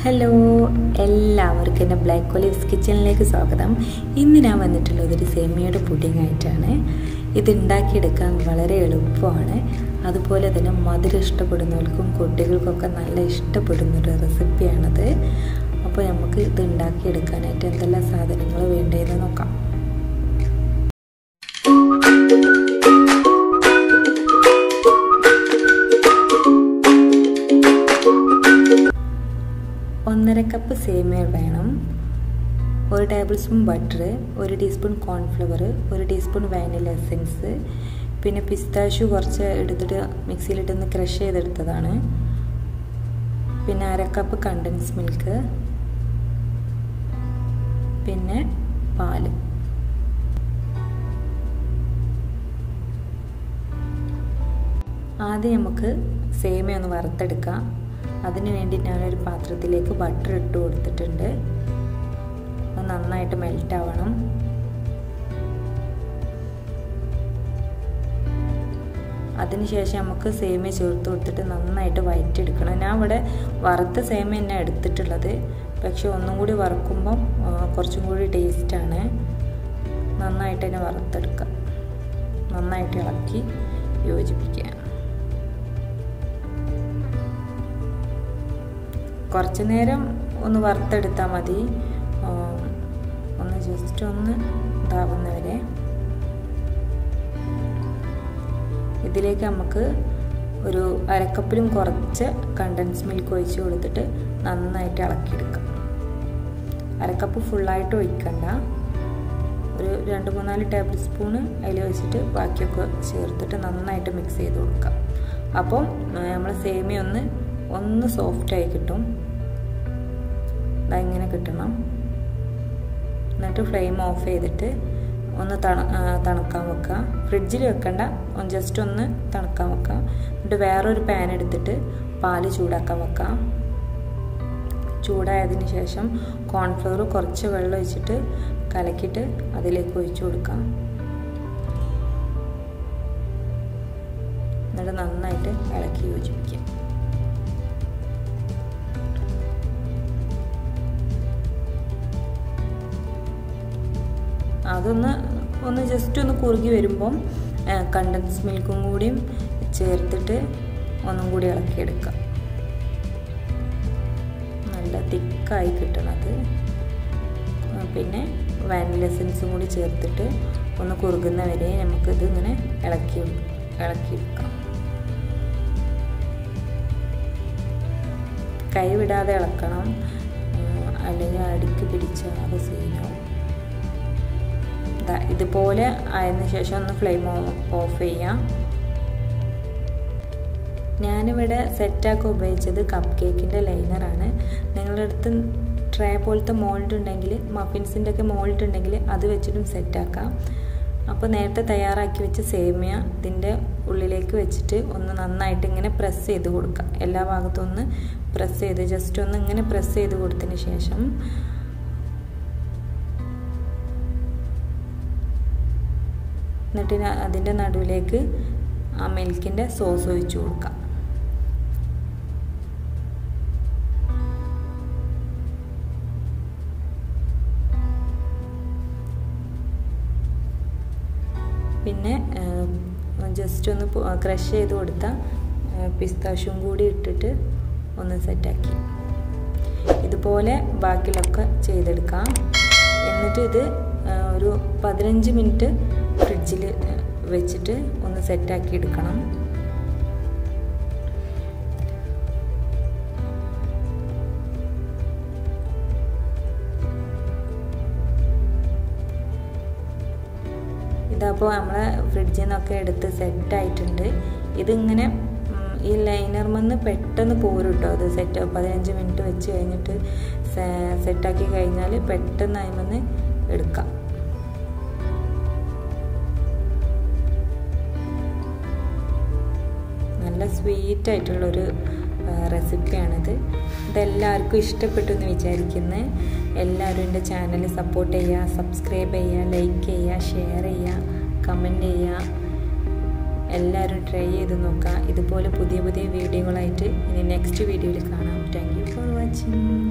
Hello എല്ലാവർക്കും എൻ്റെ black olives കിച്ചണിലേക്ക് സ്വാഗതം. ഇന്ന് ഞാൻ വന്നിട്ടുള്ളത് ഒരു സേമിയയുടെ പുഡിംഗ് ആയിട്ടാണ്. ഇത് ഉണ്ടാക്കിയെടുക്കാൻ വളരെ എളുപ്പമാണ്. അതുപോലെ തന്നെ മധുരം ഇഷ്ടപ്പെടുന്നവർക്കും കുട്ടികൾക്കൊക്കെ നല്ല ഇഷ്ടപ്പെടുന്നൊരു റെസിപ്പിയാണത്. അപ്പോൾ നമുക്ക് ഇത് ഉണ്ടാക്കിയെടുക്കാനായിട്ട് എന്തെല്ലാം സാധനങ്ങൾ വേണ്ടതെന്ന് നോക്കാം. ഒന്നര കപ്പ് സേമിയ വേണം, 1 tablespoon butter, 1 teaspoon cornflour, 1 teaspoon vanilla essence, പിന്നെ പിസ്താഷ്യൂ കുറച്ച് എടുത്തിട്ട് മിക്സിയിലിട്ടൊന്ന് ക്രഷ് ചെയ്തെടുത്തതാണ്, പിന്നെ 1/2 കപ്പ് കണ്ടൻസ് മിൽക്ക്, പിന്നെ പാല്. ആദ്യം നമുക്ക് സേമിയ ഒന്ന് വറുത്തെടുക്കാം. അതിനു വേണ്ടി ഞാനൊരു പാത്രത്തിലേക്ക് ബട്ടർ ഇട്ട് കൊടുത്തിട്ടുണ്ട്. അത് നന്നായിട്ട് മെൽറ്റ് ആവണം. അതിനുശേഷം നമുക്ക് സേമിയ ചേർത്ത് കൊടുത്തിട്ട് നന്നായിട്ട് വഴറ്റിയെടുക്കണം. ഞാൻ ഇവിടെ വറുത്ത സേമിയ തന്നെ എടുത്തിട്ടുള്ളത്, പക്ഷെ ഒന്നും കൂടി വറുക്കുമ്പം കുറച്ചും കൂടി ടേസ്റ്റാണ്. നന്നായിട്ട് തന്നെ വറുത്തെടുക്കുക, നന്നായിട്ട് ഇളക്കി യോജിപ്പിക്കുക. കുറച്ച് നേരം ഒന്ന് വറുത്തെടുത്താൽ മതി, ഒന്ന് ജസ്റ്റ് ഒന്ന് ഇതാവുന്നവരെ. ഇതിലേക്ക് നമുക്ക് ഒരു 1/2 കപ്പിലും കുറച്ച് കണ്ടൻസ് മിൽക്ക് ഒഴിച്ച് കൊടുത്തിട്ട് നന്നായിട്ട് ഇളക്കിയെടുക്കാം. 1/2 കപ്പ് ഫുള്ളായിട്ട് ഒഴിക്കണ്ട, ഒരു 2-3-4 ടേബിൾ സ്പൂണ് അതിൽ വെച്ചിട്ട് ബാക്കിയൊക്കെ ചേർത്തിട്ട് നന്നായിട്ട് മിക്സ് ചെയ്ത് കൊടുക്കാം. അപ്പം നമ്മൾ സേമിയ ഒന്ന് സോഫ്റ്റായി കിട്ടും. ഇങ്ങനെ കിട്ടണം. എന്നിട്ട് ഫ്ലെയിം ഓഫ് ചെയ്തിട്ട് ഒന്ന് തണുക്കാൻ വെക്കുക. ഫ്രിഡ്ജിൽ വെക്കണ്ട, ജസ്റ്റ് ഒന്ന് തണുക്കാൻ വെക്കുക. എന്നിട്ട് വേറൊരു പാൻ എടുത്തിട്ട് പാല് ചൂടാക്കാൻ വെക്കാം. ചൂടായതിന് ശേഷം കോൺഫ്ലവർ കുറച്ച് വെള്ളം ഒഴിച്ചിട്ട് കലക്കിയിട്ട് അതിലേക്ക് ഒഴിച്ചു കൊടുക്കാം. എന്നിട്ട് നന്നായിട്ട് ഇളക്കി യോജിപ്പിക്കുക. അതൊന്ന് ജസ്റ്റ് ഒന്ന് കുറുകി വരുമ്പം കണ്ടൻസ് മിൽക്കും കൂടിയും ചേർത്തിട്ട് ഒന്നും കൂടി ഇളക്കിയെടുക്കാം. നല്ല തിക്കായി കിട്ടണത്. പിന്നെ വാനില എസൻസും കൂടി ചേർത്തിട്ട് ഒന്ന് കുറുകുന്ന വരെ നമുക്കിത് ഇങ്ങനെ ഇളക്കിയെടുക്കാം. കൈ വിടാതെ ഇളക്കണം, അല്ലെങ്കിൽ അടിക്ക് പിടിച്ചാൽ അത് സീനാവും. ഇതുപോലെ ആയതിനു ശേഷം ഒന്ന് ഫ്ലെയിം ഓഫ് ചെയ്യാം. ഞാനിവിടെ സെറ്റാക്കി ഉപയോഗിച്ചത് കപ്പ് കേക്കിൻ്റെ ലൈനറാണ്. നിങ്ങളുടെ അടുത്ത് ട്രേ പോലത്തെ മോൾഡ് ഉണ്ടെങ്കിൽ, മഫിൻസിൻ്റെ ഒക്കെ മോൾഡ് ഉണ്ടെങ്കിൽ അത് വെച്ചിട്ടും സെറ്റാക്കാം. അപ്പോൾ നേരത്തെ തയ്യാറാക്കി വെച്ച സേമിയ ഇതിൻ്റെ ഉള്ളിലേക്ക് വെച്ചിട്ട് ഒന്ന് നന്നായിട്ട് ഇങ്ങനെ പ്രസ് ചെയ്ത് കൊടുക്കാം. എല്ലാ ഭാഗത്തും ഒന്ന് പ്രസ് ചെയ്ത് ജസ്റ്റ് ഒന്ന് ഇങ്ങനെ പ്രസ് ചെയ്ത് കൊടുത്തതിന് ശേഷം എന്നിട്ട് അതിൻ്റെ നടുവിലേക്ക് ആ മിൽക്കിൻ്റെ സോസ് ഒഴിച്ചു കൊടുക്കാം. പിന്നെ ജസ്റ്റ് ഒന്ന് ക്രഷ് ചെയ്ത് കൊടുത്ത പിസ്താഷ്യും കൂടി ഇട്ടിട്ട് ഒന്ന് സെറ്റാക്കി. ഇതുപോലെ ബാക്കിലൊക്കെ ചെയ്തെടുക്കാം. എന്നിട്ട് ഇത് ഒരു 15 മിനിറ്റ് ഫ്രിഡ്ജിൽ വെച്ചിട്ട് ഒന്ന് സെറ്റാക്കി എടുക്കണം. ഇതപ്പോൾ നമ്മളെ ഫ്രിഡ്ജിൽ നിന്നൊക്കെ എടുത്ത് സെറ്റായിട്ടുണ്ട്. ഇതിങ്ങനെ ഈ ലൈനർമെന്ന് പെട്ടെന്ന് പോരും കേട്ടോ. അത് 15 മിനിറ്റ് വെച്ച് കഴിഞ്ഞിട്ട് സെറ്റാക്കി കഴിഞ്ഞാൽ പെട്ടെന്ന് അതിമെന്ന് എടുക്കാം. നല്ല സ്വീറ്റ് ആയിട്ടുള്ളൊരു റെസിപ്പിയാണിത്. ഇതെല്ലാവർക്കും ഇഷ്ടപ്പെട്ടു എന്ന് വിചാരിക്കുന്നു. എല്ലാവരും എൻ്റെ ചാനൽ സപ്പോർട്ട് ചെയ്യുക, സബ്സ്ക്രൈബ് ചെയ്യുക, ലൈക്ക് ചെയ്യുക, ഷെയർ ചെയ്യുക, കമൻറ്റ് ചെയ്യുക. എല്ലാവരും ട്രൈ ചെയ്ത് നോക്കുക. ഇതുപോലെ പുതിയ പുതിയ വീഡിയോകളായിട്ട് ഇനി നെക്സ്റ്റ് വീഡിയോയിൽ കാണാം. Thank you for watching.